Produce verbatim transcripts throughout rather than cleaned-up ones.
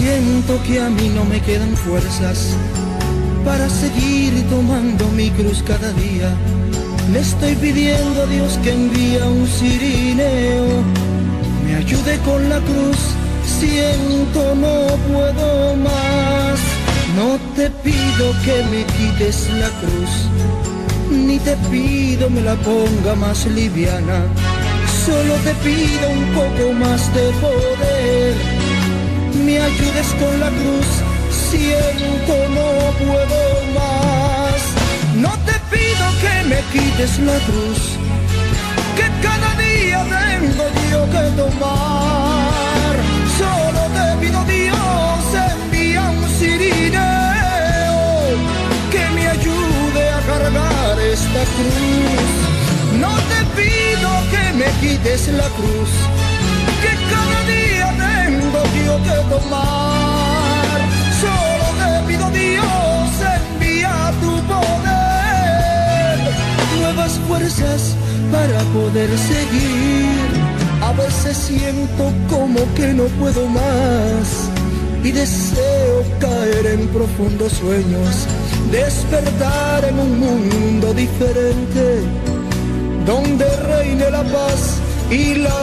Siento que a mí no me quedan fuerzas para seguir tomando mi cruz cada día. Le estoy pidiendo a Dios que envíe un cirineo, me ayude con la cruz. Siento no puedo más. No te pido que me quites la cruz, ni te pido me la ponga más liviana. Solo te pido un poco más de poder, me ayudes con la cruz. Siento no puedo más. No te pido que me quites la cruz, que cada día tengo yo que tomar. Solo te pido, Dios, envía un cirineo que me ayude a cargar esta cruz. No te pido que me quites la cruz, que cada día tengo yo que tomar. Solo te pido, Dios, envía tu poder, nuevas fuerzas para poder seguir. A veces siento como que no puedo más y deseo caer en profundos sueños, despertar en un mundo diferente, donde reine la paz y la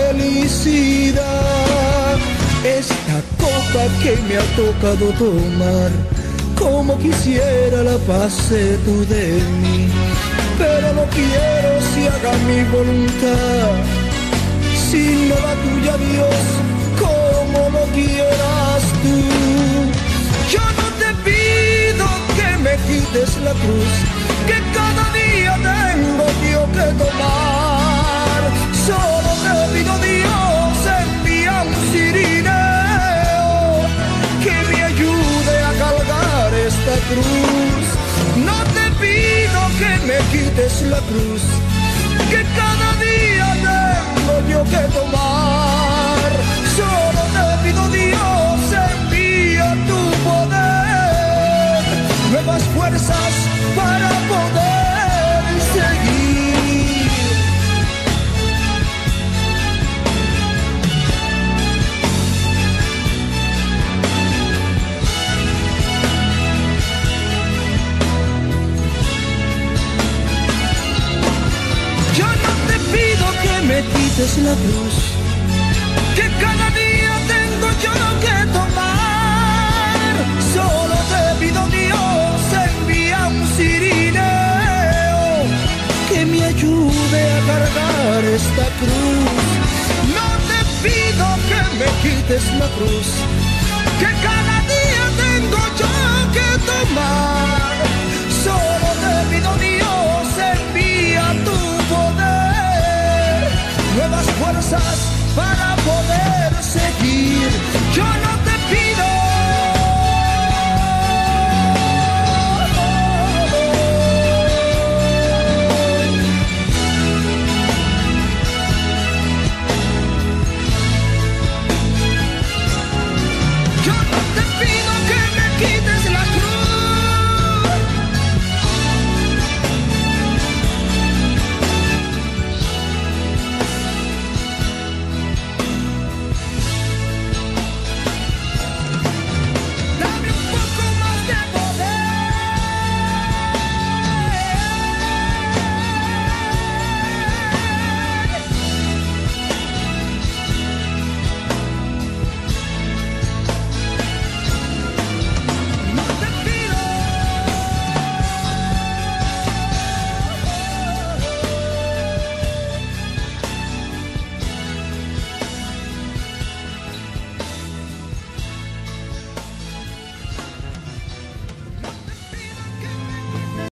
felicidad. Esta copa que me ha tocado tomar, como quisiera la pase tú de mí, pero no quiero si haga mi voluntad, sino la tuya, Dios, como lo quieras tú. Yo no te pido que me quites la cruz, que cada día tengo yo que tomar. Solo te pido, Dios, envía un cirineo que me ayude a cargar esta cruz. No te pido que me quites la cruz, que cada día tengo yo que tomar. Solo te pido, Dios, envía tu poder, nuevas fuerzas para poder seguir. Yo no te pido que me quites la cruz, que cada día tengo yo que tomar. Solo te pido, Dios, envía un cirineo que me ayude a cargar esta cruz. No te pido que me quites la cruz, que cada